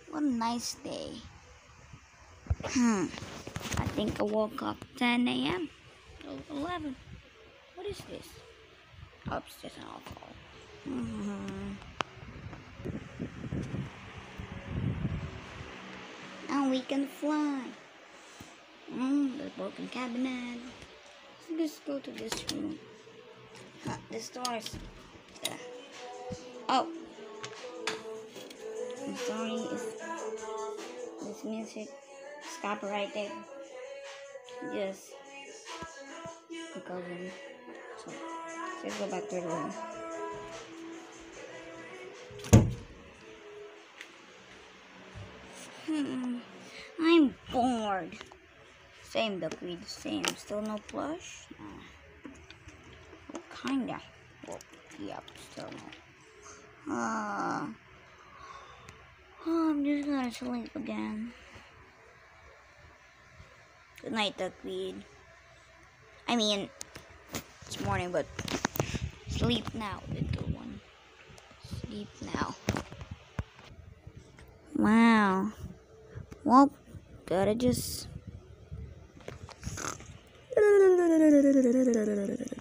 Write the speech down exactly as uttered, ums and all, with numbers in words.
What a nice day. Hmm. I think I woke up ten A M eleven. What is this? Oh, it's just an alcohol. Mm-hmm. Now we can fly. Mm, the broken cabinet. Let's just go to this room. Huh, this door is... Uh, oh. I'm sorry if this music is copyrighted. Yes. Because um, so let's go back to the room. Hmm. I'm bored. Same Duckweeds, same. Still no plush? Uh, well, kinda. Well, yep, still no. Uh, oh, I'm just gonna sleep again. Good night, Duckweed. I mean, it's morning, but sleep now, little one. Sleep now. Wow. Well, gotta just...